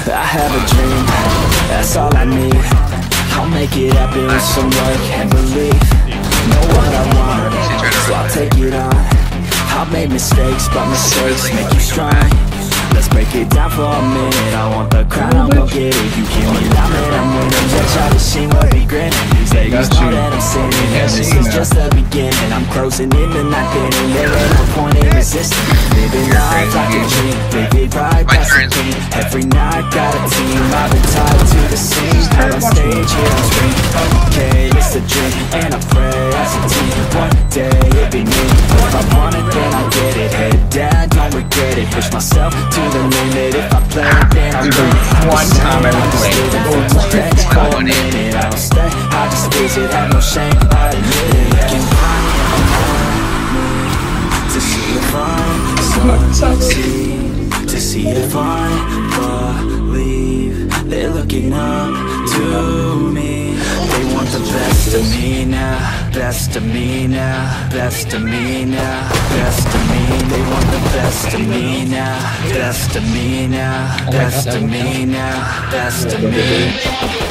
I have a dream, that's all I need. I'll make it happen with some work and belief. Know what I want, so I'll take it on. I've made mistakes, but mistakes make you strong. Let's break it down for a minute. I want the crown, I'll go get it. You give me that, man, I'm winning. Just try to sing what be grinning. These ladies know that I'm sinning, and this is just the beginning. I'm closing in the night, and there ain't no point in resisting. Living life like a dream, vivid right past the king. Every night got a team, I've been tied to the scene. Out on stage, here on screen. Okay, it's a dream, and I pray as a team. One day it'll be me. If I want it, then I'll get it. Head down, don't regret it. Push myself to the limit. If I play it, then I'll win. One time I played for a minute, I don't stay, I just visit, have no shame, I admit it. Looking to see if I succeed, to see if I believe. They're looking up to me. They want the best of me now, best of me now, best of me now, best of me. They want the best of me now, best of me now, best of me now, best of me.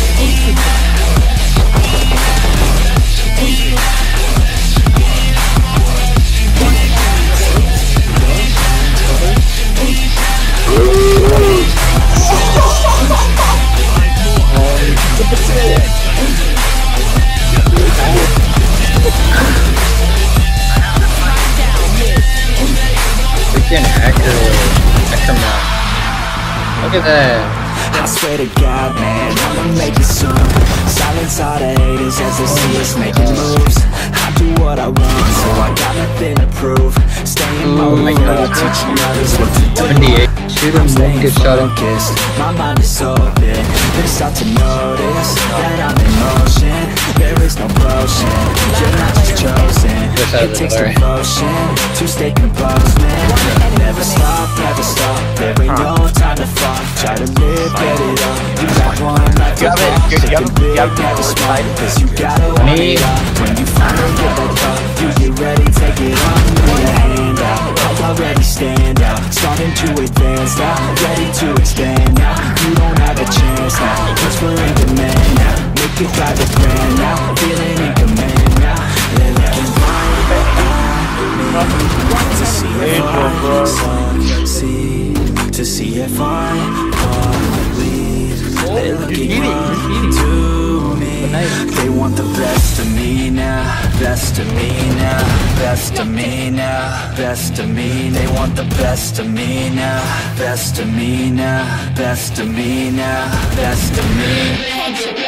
Look at that. I swear to God, man, I'ma make it soon. Silence all the haters as they see us making moves. I do what I want, so I got nothing to prove. Staying motivated, teaching others what to do. 78. Shoot him, staying focused, my mind is open. They start to notice that I'm in motion. There is no potion, you're not just chosen. It takes devotion to stay composed, man. Never stop, there ain't no time to fall. Try to live, get it up. You got one life to walk. Thinking big, never small, cause you gotta want it all. When you finally get that thought, you get ready, take it on. Put a hand out, I'll already stand out. Starting to advance now, ready to expand now. You don't have a chance now, cause we're in demand now. Make it private brand now, feeling in command now. They're looking right at me to see if I succeed, to see if I believe. They're looking up to me. They want the best of me now, best of me now, best of me now, best of me. They want the best of me now, best of me now, best of me now, best of me.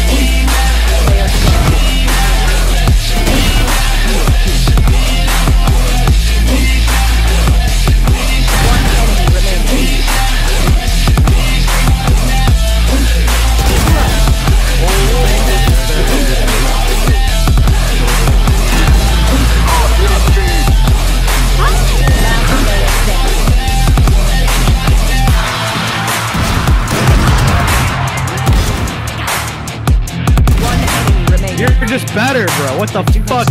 You're just better, bro. What the fuck?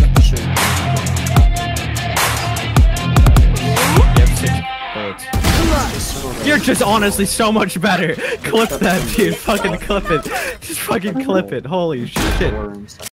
You're just honestly so much better. Clip that, dude. Fucking clip it. Just fucking clip it. Holy shit.